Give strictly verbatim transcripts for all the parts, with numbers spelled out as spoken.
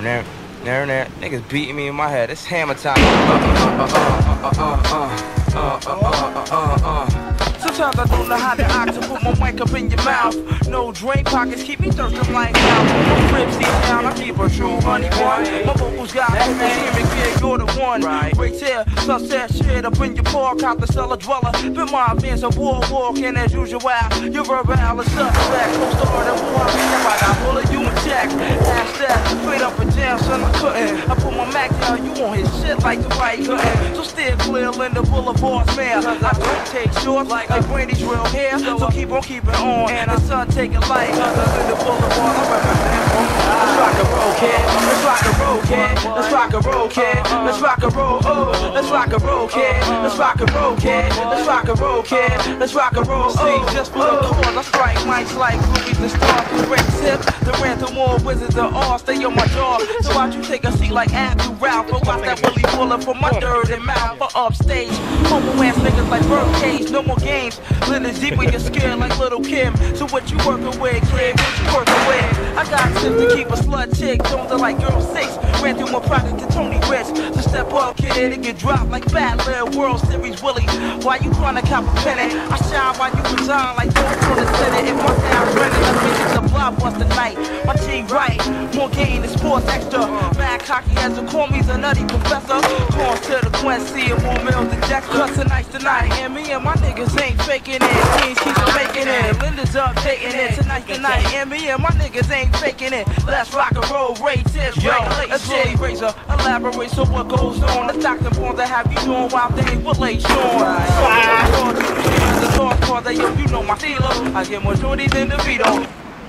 There, there, there. Niggas beating me in my head. It's hammer time. Uh, uh, uh, uh, uh, uh, uh, uh, uh, uh, uh. Sometimes I don't know how to act to put my mic up in your mouth. No drain pockets keep me thirsting like now. My cribs deep down, I keep a true honey one. My vocals got homies here and clear, you're the one. Right here, sunset shit up in your paw, cop the cellar dweller. Been my advance of war walking as usual. Your verbal is suspect. Close to hard and war. I got all of you in check. Ask that, straight up and down, son, I couldn't. I put my Mac down, you on his shit like the right couldn't. So steer clear in the boulevard's man. I don't take shorts like Brandy's real hair. So keep on keeping on. And the sun taking light. Cause in the boulevard, I represent. Let's rock a roll, kid. Let's rock a roll, kid. Let's rock a roll, kid. Let's rock a roll, oh. Let's rock a roll, kid. Let's rock a roll, kid. Let's rock a roll, kid. Let's rock a roll, oh. Just for the chord, I strike mics like movies and stars. The great tip, the ran through more wizards of all. Stay on my jaw. So watch you take a seat like Andrew Ralph. But watch that Willie Fuller from my dirty mouth. For upstage, homo ass niggas like birdcage. No more games. Living deep in your skin like little Kim. So what you working with, kid? What you working with? I got tips to keep a slut chick. Don't look like girl six. Ran through my project to Tony Rich. So step up, kid, and get dropped like Batman World Series Willie. Why you trying to cop a penny? I shine while you resign like don't for the Senate. If my sound running, let's make it a blockbuster night. My team right, more game than sports extra. Mad cocky as a call me's a nutty professor. Calls to the Quincy and more meals than Jack. Cause tonight's the night, and me and my niggas ain't faking it. Queens keeps making it. Linda's updating it. Tonight's the night, and me and my niggas ain't faking it. Let's rock and roll, Ray tips, let's Jay Razor. Elaborate so what goes on. The doctor born to have you doing wild things with late Sean. The talk call that yo, you know my dealer. I get more shorty than the Vito.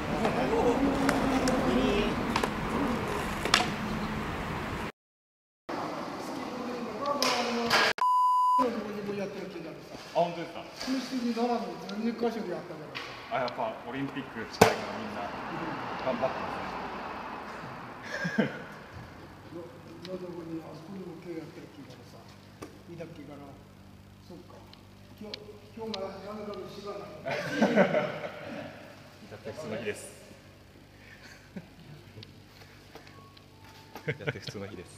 あ、本当ですか。 空室にドラムじゅっかしょでやったから。 あ、やっぱオリンピック近いからみんな頑張ってますね。 のどこにあそこにも今日やってる気からさ、見たっけから、そっか。今日今日がなかなかの芝なの。 だって普通の日です。だって普通の日です。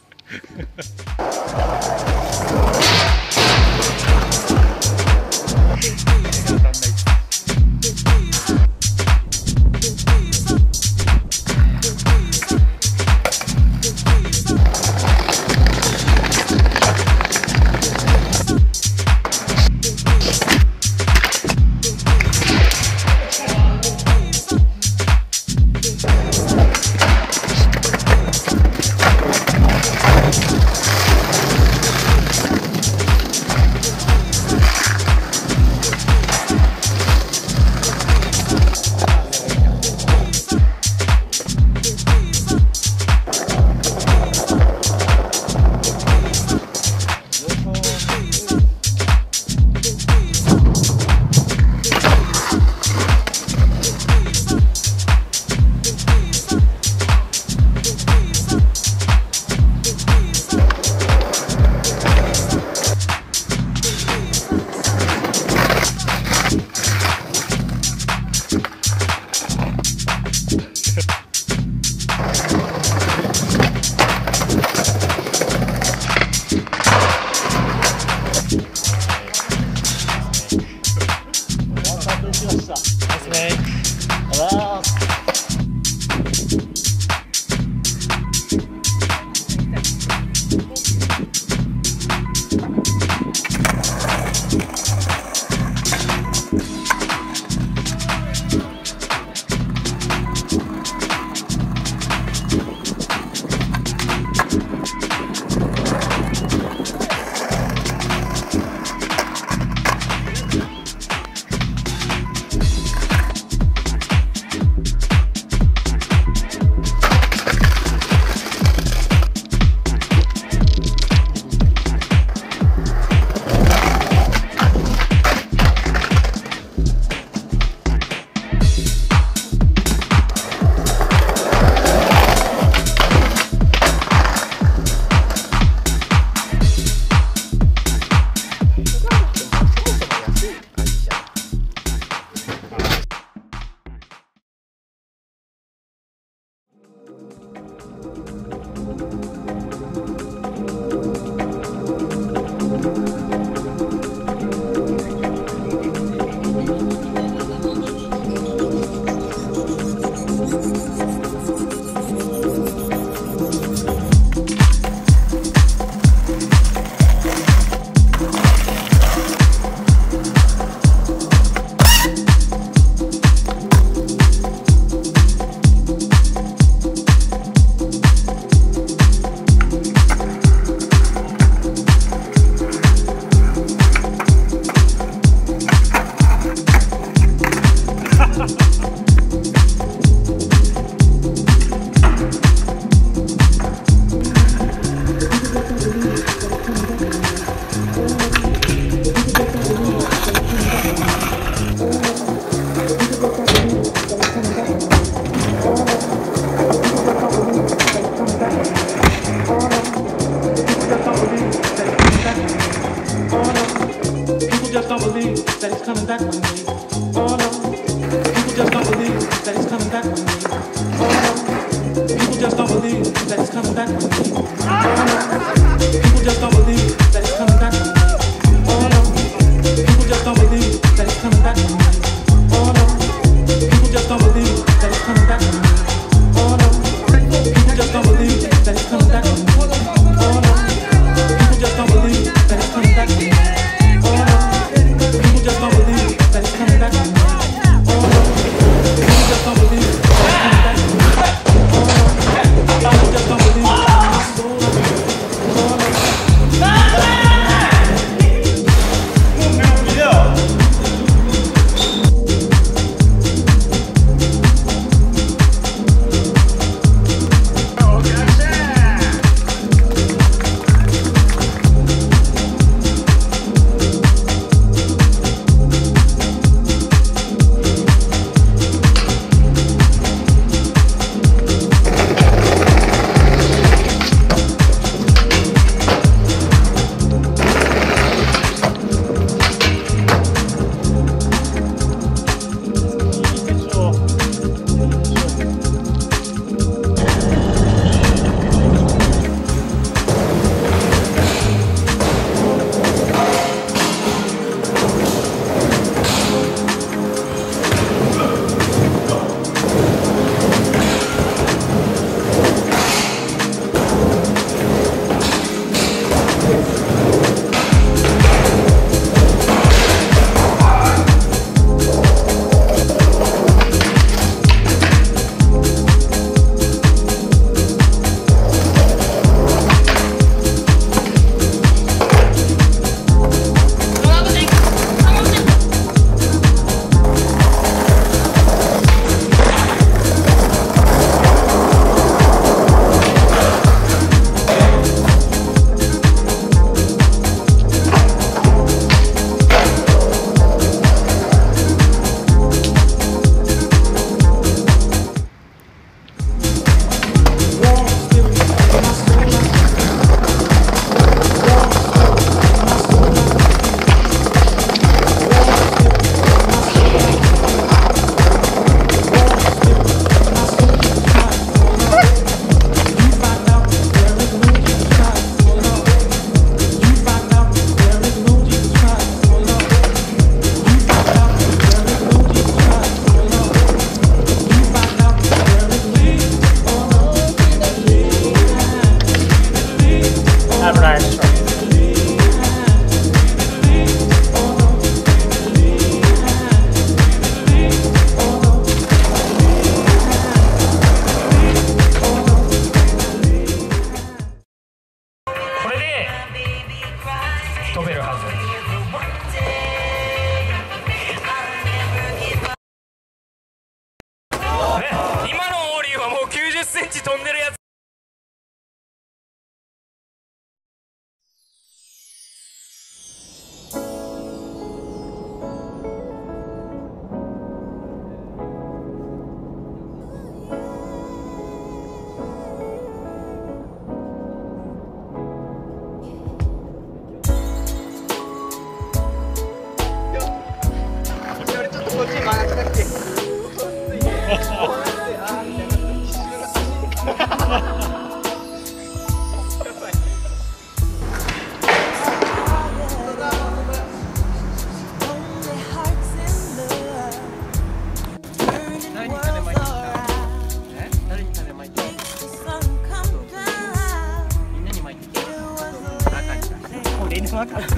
犬分かった。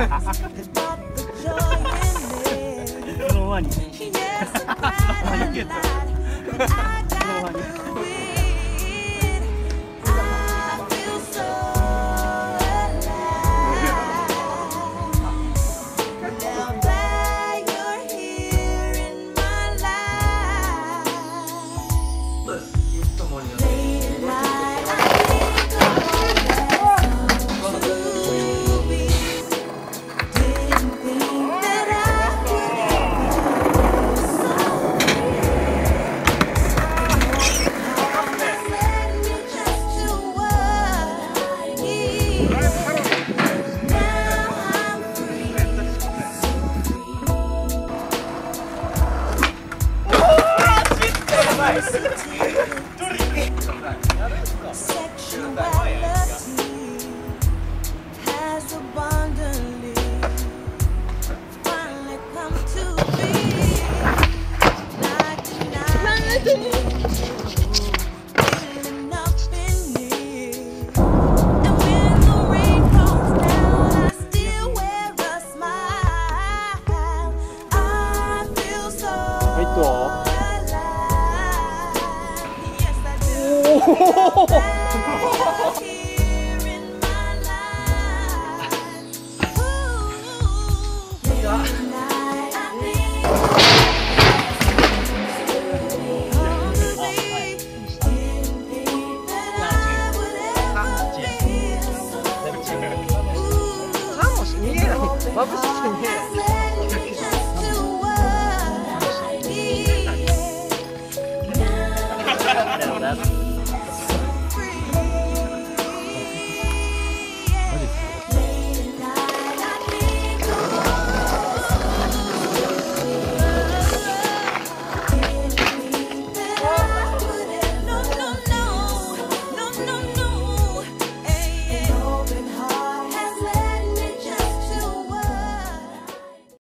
その輪に。その輪に。That's